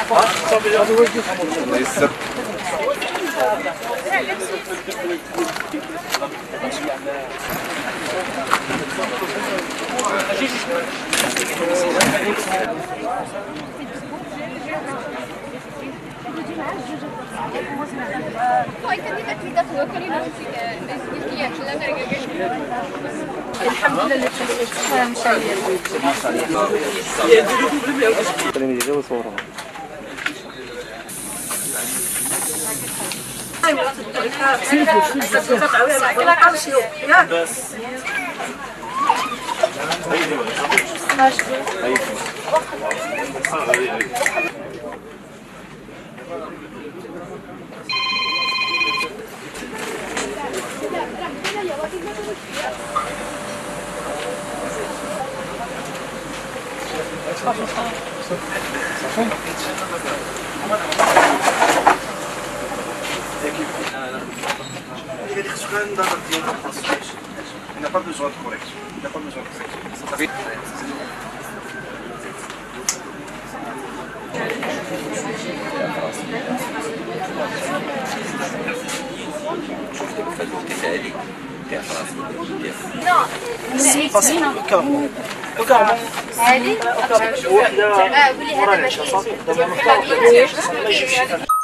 الله يسر. الحمد لله Il n'a pas besoin de correction. Il n'a pas besoin de correction. هذه